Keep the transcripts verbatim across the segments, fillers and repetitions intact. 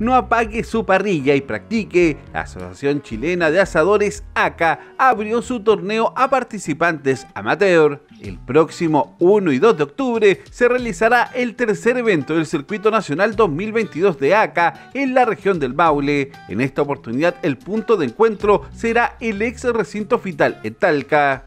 no apague su parrilla y practique. La Asociación Chilena de Asadores A C A abrió su torneo a participantes amateur. El próximo uno y dos de octubre se realizará el tercer evento del Circuito Nacional dos mil veintidós de A C A en la región del Maule. En esta oportunidad el punto de encuentro será el ex recinto Fital en Talca.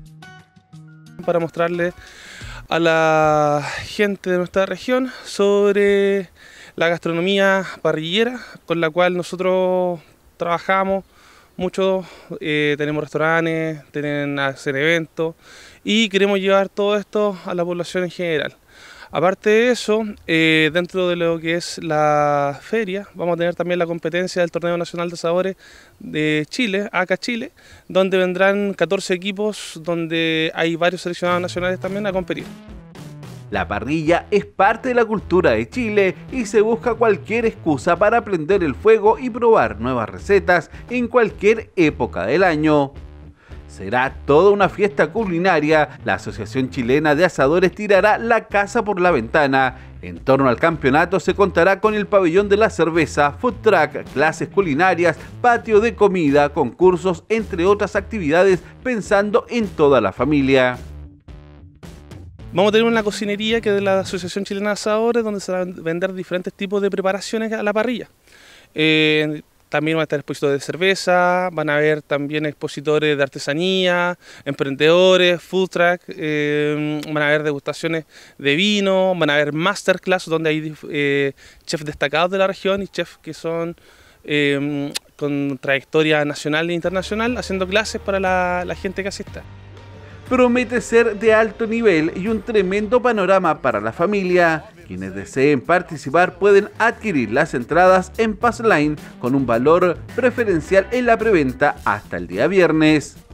Para mostrarle a la gente de nuestra región sobre la gastronomía parrillera con la cual nosotros trabajamos mucho, eh, tenemos restaurantes, tenemos hacer eventos y queremos llevar todo esto a la población en general. Aparte de eso, eh, dentro de lo que es la feria, vamos a tener también la competencia del Torneo Nacional de Sabores de Chile, A C A Chile, donde vendrán catorce equipos, donde hay varios seleccionados nacionales también a competir. La parrilla es parte de la cultura de Chile y se busca cualquier excusa para prender el fuego y probar nuevas recetas en cualquier época del año. Será toda una fiesta culinaria. La Asociación Chilena de Asadores tirará la casa por la ventana. En torno al campeonato se contará con el pabellón de la cerveza, food truck, clases culinarias, patio de comida, concursos, entre otras actividades, pensando en toda la familia. Vamos a tener una cocinería que es de la Asociación Chilena de Asadores, donde se van a vender diferentes tipos de preparaciones a la parrilla. Eh, También van a estar expositores de cerveza, van a haber también expositores de artesanía, emprendedores, food truck, eh, van a haber degustaciones de vino, van a haber masterclass donde hay eh, chefs destacados de la región y chefs que son eh, con trayectoria nacional e internacional haciendo clases para la, la gente que asista. Promete ser de alto nivel y un tremendo panorama para la familia. Quienes deseen participar pueden adquirir las entradas en Passline con un valor preferencial en la preventa hasta el día viernes.